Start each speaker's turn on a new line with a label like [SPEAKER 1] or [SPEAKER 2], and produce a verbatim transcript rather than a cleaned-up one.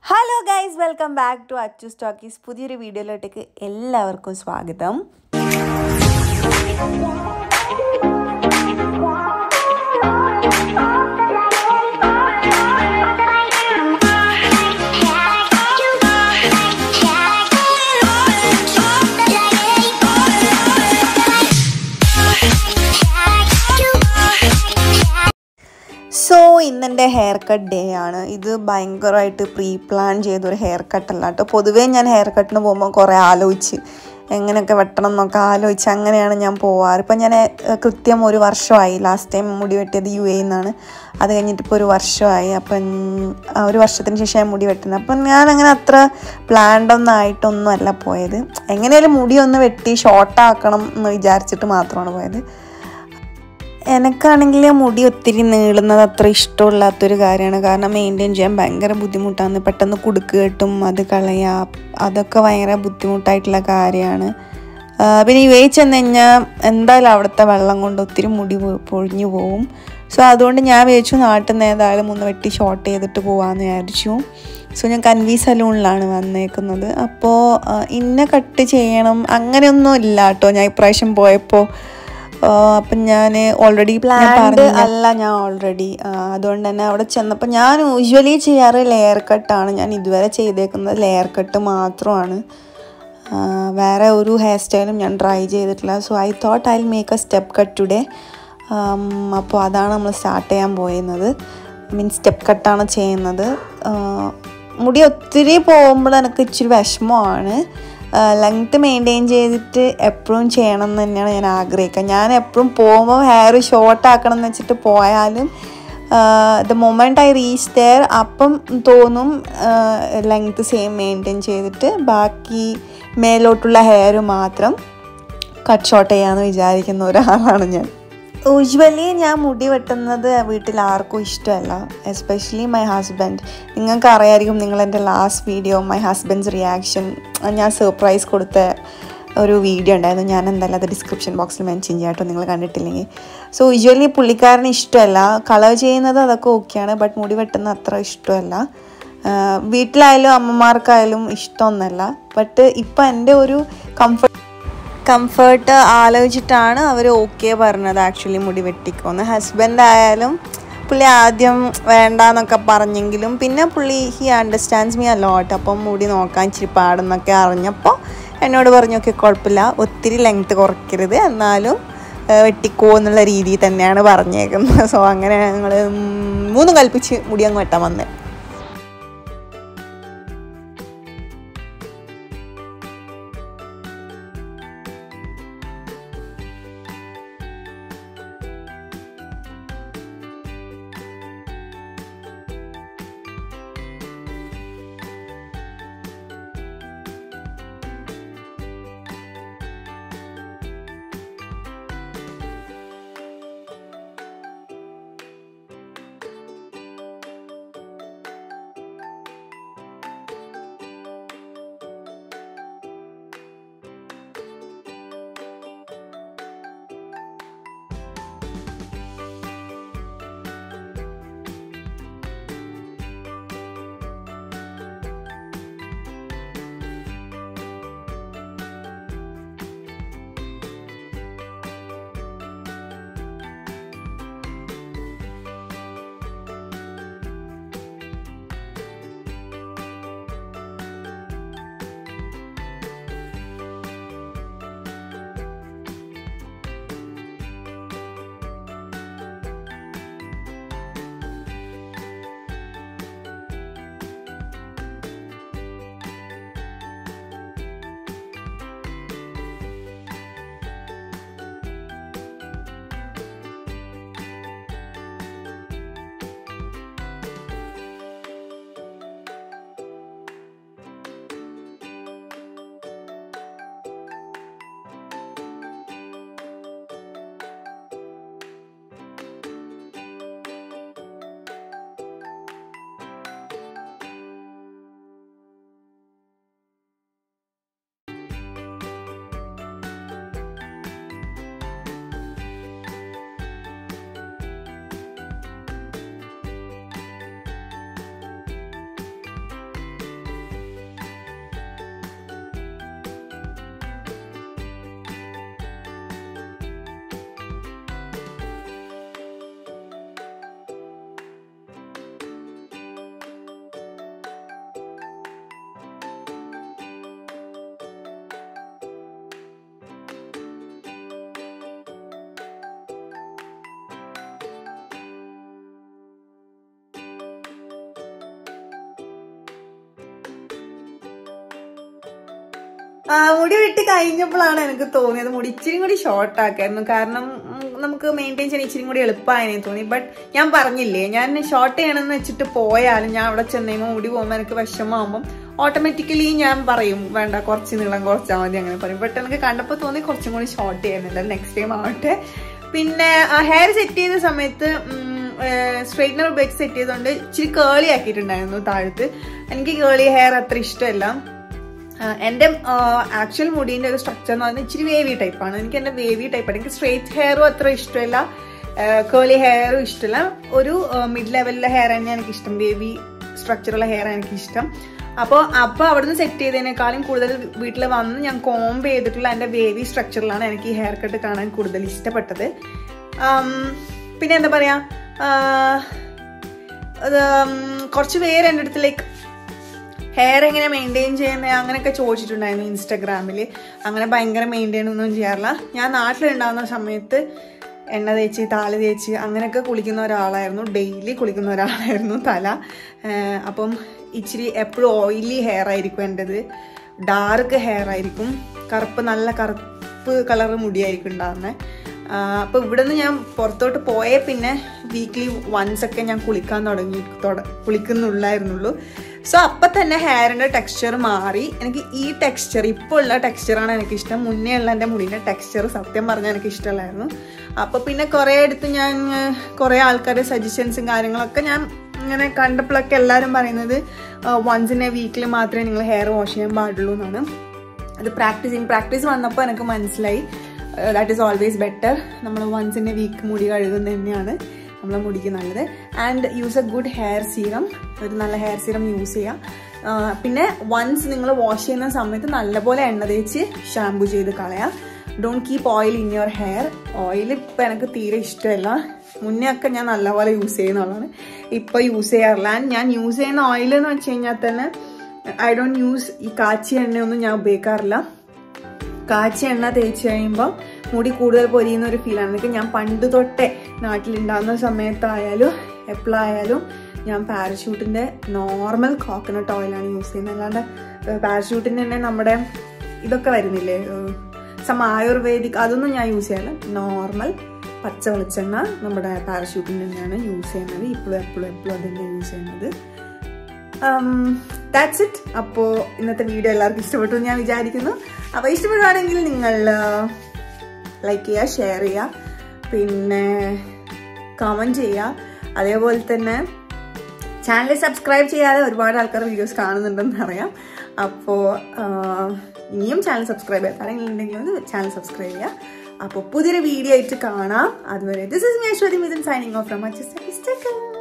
[SPEAKER 1] Hello guys, welcome back to Achus Talkies. പുതിയൊരു വീഡിയോയിലോട്ടേക്ക് എല്ലാവർക്കും സ്വാഗതം. സോ ഇന്നെൻ്റെ ഹെയർ കട്ട് ഡേ ആണ്. ഇത് ഭയങ്കരമായിട്ട് പ്രീ പ്ലാൻ ചെയ്തൊരു ഹെയർ കട്ടല്ല കേട്ടോ. പൊതുവേ ഞാൻ ഹെയർ കട്ടിന് പോകുമ്പോൾ കുറേ ആലോചിച്ച് എങ്ങനെയൊക്കെ വെട്ടണം എന്നൊക്കെ ആലോചിച്ച് അങ്ങനെയാണ് ഞാൻ പോവാറ്. ഇപ്പം ഞാൻ കൃത്യം ഒരു വർഷമായി. ലാസ്റ്റ് ടൈം മുടി വെട്ടിയത് യു എയിൽ നിന്നാണ്. അത് കഴിഞ്ഞിട്ടിപ്പോൾ ഒരു വർഷമായി. അപ്പം ഒരു വർഷത്തിന് ശേഷം ഞാൻ മുടി വെട്ടുന്നത്. അപ്പം ഞാൻ അങ്ങനെ അത്ര പ്ലാൻഡൊന്നും ആയിട്ടൊന്നും അല്ല പോയത്. എങ്ങനെയാലും മുടി ഒന്ന് വെട്ടി ഷോർട്ടാക്കണം എന്ന് വിചാരിച്ചിട്ട് മാത്രമാണ് പോയത്. എനിക്കാണെങ്കിൽ മുടി ഒത്തിരി നീളുന്നത് അത്ര ഇഷ്ടമില്ലാത്തൊരു കാര്യമാണ്. കാരണം മെയിൻറ്റെയിൻ ചെയ്യാൻ ഭയങ്കര ബുദ്ധിമുട്ടാണ്. പെട്ടെന്ന് കുടുക്ക് കെട്ടും, അത് കളയാം, അതൊക്കെ ഭയങ്കര ബുദ്ധിമുട്ടായിട്ടുള്ള കാര്യമാണ്. പിന്നെ യു എ ചെന്ന് കഴിഞ്ഞാൽ എന്തായാലും അവിടുത്തെ വെള്ളം കൊണ്ട് ഒത്തിരി മുടി പൊഴിഞ്ഞു പോവും. സോ അതുകൊണ്ട് ഞാൻ വിചാരിച്ചു നാട്ടിൽ നിന്ന് ഏതായാലും ഒന്ന് വെട്ടി ഷോർട്ട് ചെയ്തിട്ട് പോകാമെന്ന് വിചാരിച്ചു. സോ ഞാൻ കൻവി സലൂണിലാണ് വന്നേക്കുന്നത്. അപ്പോൾ ഇന്ന കട്ട് ചെയ്യണം അങ്ങനെയൊന്നും ഇല്ല കേട്ടോ. ഞാൻ ഇപ്രാവശ്യം പോയപ്പോൾ അപ്പം ഞാൻ ഓൾറെഡി പ്ലാൻഡ് അല്ല ഞാൻ ഓൾറെഡി അതുകൊണ്ട് തന്നെ അവിടെ ചെന്നപ്പോൾ ഞാൻ യൂഷ്വലി ചെയ്യാറ് ലെയർ കട്ടാണ്. ഞാൻ ഇതുവരെ ചെയ്തേക്കുന്നത് ലെയർ കട്ട് മാത്രമാണ്. വേറെ ഒരു ഹെയർ സ്റ്റൈലും ഞാൻ ട്രൈ ചെയ്തിട്ടില്ല. So I thought I will make a step cut today. അപ്പോൾ അതാണ് നമ്മൾ സ്റ്റാർട്ട് ചെയ്യാൻ പോയിരുന്നത്. മീൻ സ്റ്റെപ്പ് കട്ടാണ് ചെയ്യുന്നത്. മുടി ഒത്തിരി പോകുമ്പോൾ എനിക്ക് ഇച്ചിരി വിഷമമാണ്. ലെങ്ത്ത് മെയിൻറ്റെയിൻ ചെയ്തിട്ട് എപ്പോഴും ചെയ്യണം എന്ന് തന്നെയാണ് ഞാൻ ആഗ്രഹിക്കുക. ഞാൻ എപ്പോഴും പോകുമ്പോൾ ഹെയർ ഷോർട്ട് ആക്കണം എന്ന് വെച്ചിട്ട് പോയാലും the moment I reach there അപ്പം തോന്നും ലെങ്ത്ത് സെയിം മെയിൻറ്റെയിൻ ചെയ്തിട്ട് ബാക്കി മേലോട്ടുള്ള ഹെയർ മാത്രം കട്ട് ഷോർട്ട് ചെയ്യാമെന്ന് വിചാരിക്കുന്ന ഒരാളാണ് ഞാൻ. യൂഷ്വലി ഞാൻ മുടി വെട്ടുന്നത് വീട്ടിൽ ആർക്കും ഇഷ്ടമല്ല, എസ്പെഷ്യലി മൈ ഹസ്ബൻഡ്. നിങ്ങൾക്ക് അറിയാമായിരിക്കും, നിങ്ങളെൻ്റെ last video my husband's reaction ഞാൻ സർപ്രൈസ് കൊടുത്ത ഒരു വീഡിയോ ഉണ്ടായിരുന്നു. ഞാൻ എന്തായാലും അത് ഡിസ്ക്രിപ്ഷൻ ബോക്സിൽ മെൻഷൻ ചെയ്യാം കേട്ടോ, നിങ്ങൾ കണ്ടിട്ടില്ലെങ്കിൽ. സോ യൂഷ്വലി പുള്ളിക്കാരന് ഇഷ്ടമല്ല. കളർ ചെയ്യുന്നത് അതൊക്കെ ഓക്കെയാണ്, ബട്ട് മുടി വെട്ടുന്നത് അത്ര ഇഷ്ടമല്ല. വീട്ടിലായാലും അമ്മമാർക്കായാലും ഇഷ്ടമൊന്നുമല്ല. ബട്ട് ഇപ്പം എൻ്റെ ഒരു കംഫർട്ട് കംഫർട്ട് ആലോചിച്ചിട്ടാണ് അവർ ഓക്കെ പറഞ്ഞത് ആക്ച്വലി മുടി വെട്ടിക്കോന്ന്. ഹസ്ബൻഡ് ആയാലും പുള്ളി ആദ്യം വേണ്ടാന്നൊക്കെ പറഞ്ഞെങ്കിലും പിന്നെ പുള്ളി he understands me a lot. അപ്പം മുടി നോക്കാൻ ഇച്ചിരി പാടെന്നൊക്കെ അറിഞ്ഞപ്പോൾ എന്നോട് പറഞ്ഞു ഓക്കെ കുഴപ്പമില്ല, ഒത്തിരി ലെങ്ത്ത് കുറയ്ക്കരുത്, എന്നാലും വെട്ടിക്കോ എന്നുള്ള രീതിയിൽ തന്നെയാണ് പറഞ്ഞേക്കുന്നത്. സോ അങ്ങനെ ഞങ്ങൾ മൂന്ന് കൽപ്പിച്ച് മുടി അങ്ങ് വെട്ടാൻ വന്നത്. മുടി വെട്ടി കഴിഞ്ഞപ്പോഴാണ് എനിക്ക് തോന്നിയത് മുടി ഇച്ചിരി കൂടി ഷോർട്ട് ആക്കായിരുന്നു. കാരണം നമുക്ക് മെയിൻറ്റെയിൻ ചെയ്യാൻ ഇച്ചിരി കൂടി എളുപ്പമായെന്ന് തോന്നി. ബട്ട് ഞാൻ പറഞ്ഞില്ലേ, ഞാൻ ഷോർട്ട് ചെയ്യണമെന്ന് വെച്ചിട്ട് പോയാലും ഞാൻ അവിടെ ചെന്നേമോ മുടി പോകുമ്പോൾ എനിക്ക് വിഷമമാകുമ്പം ഓട്ടോമാറ്റിക്കലി ഞാൻ പറയും വേണ്ട കുറച്ച് നീളം കുറച്ചാൽ മതി അങ്ങനെ പറയും. ബട്ട് എനിക്ക് കണ്ടപ്പോൾ തോന്നി കുറച്ചും കൂടി ഷോർട്ട് ചെയ്യുന്നുണ്ട്, നെക്സ്റ്റ് ടൈം ആവട്ടെ. പിന്നെ ഹെയർ സെറ്റ് ചെയ്ത സമയത്ത് സ്ട്രെയിറ്റ്നർ ഉപയോഗിച്ച് സെറ്റ് ചെയ്തുകൊണ്ട് ഇച്ചിരി കേളി ആക്കിയിട്ടുണ്ടായിരുന്നു താഴത്ത്. എനിക്ക് കേളി ഹെയർ അത്ര ഇഷ്ടമല്ല. എൻ്റെ ആക്ച്വൽ മുടീൻ്റെ ഒരു സ്ട്രക്ചർ എന്ന് പറയുന്നത് ഇച്ചിരി വേവി ടൈപ്പാണ്. എനിക്ക് എൻ്റെ വേവി ടൈപ്പാണ്. എനിക്ക് സ്ട്രെയിറ്റ് ഹെയറും അത്ര ഇഷ്ടമല്ല, കേളി ഹെയറും ഇഷ്ടമല്ല. ഒരു മിഡ് ലെവലിലെ ഹെയർ തന്നെയാണ് എനിക്കിഷ്ടം, വേവി സ്ട്രക്ചറുള്ള ഹെയർ ആണ് എനിക്കിഷ്ടം. അപ്പോൾ അപ്പോൾ അവിടുന്ന് സെറ്റ് ചെയ്തതിനേക്കാളും കൂടുതൽ വീട്ടിൽ വന്ന് ഞാൻ കോംബ് ചെയ്തിട്ടുള്ള എൻ്റെ വേവി സ്ട്രക്ചറിലാണ് എനിക്ക് ഈ ഹെയർ കട്ട് കാണാൻ കൂടുതൽ ഇഷ്ടപ്പെട്ടത്. പിന്നെ എന്താ പറയുക, കുറച്ച് പേര് എൻ്റെ അടുത്ത് ലൈക്ക് ഹെയർ എങ്ങനെ മെയിൻറ്റെയിൻ ചെയ്യുന്നത് അങ്ങനെയൊക്കെ ചോദിച്ചിട്ടുണ്ടായിരുന്നു ഇൻസ്റ്റാഗ്രാമിൽ. അങ്ങനെ ഭയങ്കര മെയിൻറ്റെയിൻ ഒന്നും ചെയ്യാറില്ല. ഞാൻ നാട്ടിലുണ്ടാകുന്ന സമയത്ത് എണ്ണ തേച്ച് താല് തേച്ച് അങ്ങനെയൊക്കെ കുളിക്കുന്ന ഒരാളായിരുന്നു, ഡെയിലി കുളിക്കുന്ന ഒരാളായിരുന്നു തല. അപ്പം ഇച്ചിരി എപ്പോഴും ഓയിലി ഹെയർ ആയിരിക്കും എൻ്റെത്, ഡാർക്ക് ഹെയർ ആയിരിക്കും, കറുപ്പ് നല്ല കറുപ്പ് കളർ മുടിയായിരിക്കും ഉണ്ടാകുന്നത്. അപ്പോൾ ഇവിടെ നിന്ന് ഞാൻ പുറത്തോട്ട് പോയ പിന്നെ വീക്ക്ലി വൺസ് ഒക്കെ ഞാൻ കുളിക്കാൻ തുടങ്ങി തുട കുളിക്കുന്നുള്ളായിരുന്നുള്ളൂ. സോ അപ്പം തന്നെ ഹെയറിൻ്റെ ടെക്സ്ചർ മാറി. എനിക്ക് ഈ ടെക്സ്ചർ ഇപ്പോൾ ഉള്ള ടെക്സ്ചറാണ് എനിക്കിഷ്ടം. മുന്നേ ഉള്ള എൻ്റെ മുടിൻ്റെ ടെക്സ്ചർ സത്യം പറഞ്ഞാൽ എനിക്ക് ഇഷ്ടമല്ലായിരുന്നു. അപ്പോൾ പിന്നെ കുറേ അടുത്ത് ഞാൻ കുറേ ആൾക്കാരുടെ സജഷൻസും കാര്യങ്ങളൊക്കെ ഞാൻ ഇങ്ങനെ കണ്ടപ്പോഴൊക്കെ എല്ലാവരും പറയുന്നത് വൺസ് ഇൻ എ വീക്കിൽ മാത്രമേ നിങ്ങൾ ഹെയർ വാഷ് ചെയ്യാൻ പാടുള്ളൂ എന്നാണ്. അത് പ്രാക്ടീസിങ് പ്രാക്ടീസ് വന്നപ്പോൾ എനിക്ക് മനസ്സിലായി ദാറ്റ് ഈസ് ഓൾവേസ് ബെറ്റർ. നമ്മൾ വൺസ് ഇൻ എ വീക്ക് മുടി കഴുകുന്നത് തന്നെയാണ് നമ്മളെ മുടിക്ക് നല്ലത്. And use a good hair serum, ഒരു നല്ല ഹെയർ സീറം യൂസ് ചെയ്യാം. പിന്നെ വൺസ് നിങ്ങൾ വാഷ് ചെയ്യുന്ന സമയത്ത് നല്ലപോലെ എണ്ണ തേച്ച് ഷാമ്പു ചെയ്ത് കളയാം. Don't keep oil in your hair. Oil ഇപ്പം എനിക്ക് തീരെ ഇഷ്ടമല്ല. മുന്നേ ഒക്കെ ഞാൻ നല്ലപോലെ യൂസ് ചെയ്യുന്നതാണ്, ഇപ്പോൾ യൂസ് ചെയ്യാറില്ല. ആൻഡ് ഞാൻ യൂസ് ചെയ്യുന്ന ഓയിൽ എന്ന് വെച്ച് കഴിഞ്ഞാൽ തന്നെ ഐ ഡോണ്ട് യൂസ് ഈ കാച്ചിയ എണ്ണയൊന്നും ഞാൻ ഉപയോഗിക്കാറില്ല. കാച്ചിയ എണ്ണ തേച്ച് കഴിയുമ്പോൾ മുടി കൂടുതൽ പൊരിയുന്ന ഒരു ഫീലാണ് എനിക്ക്. ഞാൻ പണ്ട് തൊട്ടേ നാട്ടിലുണ്ടാകുന്ന സമയത്തായാലും എപ്പോഴായാലും ഞാൻ പാരഷൂട്ടിൻ്റെ നോർമൽ കോക്കനട്ട് ഓയിലാണ് യൂസ് ചെയ്യുന്നത്. അല്ലാണ്ട് പാരഷൂട്ടിൻ്റെ തന്നെ നമ്മുടെ ഇതൊക്കെ വരുന്നില്ലേ സം ആയുർവേദിക്, അതൊന്നും ഞാൻ യൂസ് ചെയ്യാറില്ല. നോർമൽ പച്ച വെളിച്ചെണ്ണ നമ്മുടെ പാരഷൂട്ടിൻ്റെ തന്നെയാണ് യൂസ് ചെയ്യുന്നത്. ഇപ്പോഴും എപ്പോഴും എപ്പോഴും അത് തന്നെ യൂസ് ചെയ്യുന്നത്. That's it. അപ്പോൾ ഇന്നത്തെ വീഡിയോ എല്ലാവർക്കും ഇഷ്ടപ്പെട്ടു എന്ന് ഞാൻ വിചാരിക്കുന്നു. അപ്പോൾ ഇഷ്ടപ്പെടുകയാണെങ്കിൽ നിങ്ങൾ ലൈക്ക് ചെയ്യുക, ഷെയർ ചെയ്യുക, പിന്നെ കമൻറ്റ് ചെയ്യുക. അതേപോലെ തന്നെ ചാനൽ സബ്സ്ക്രൈബ് ചെയ്യാതെ ഒരുപാട് ആൾക്കാർ വീഡിയോസ് കാണുന്നുണ്ടെന്ന് അറിയാം. അപ്പോൾ ഇനിയും ചാനൽ സബ്സ്ക്രൈബ് ചെയ്യാത്ത ആരെങ്കിലും ഉണ്ടെങ്കിൽ ഒന്ന് ചാനൽ സബ്സ്ക്രൈബ് ചെയ്യുക. അപ്പോൾ പുതിയൊരു വീഡിയോ ആയിട്ട് കാണാം. അതുവരെ this is me Aishwarya Mithun signing off from Achus talkies.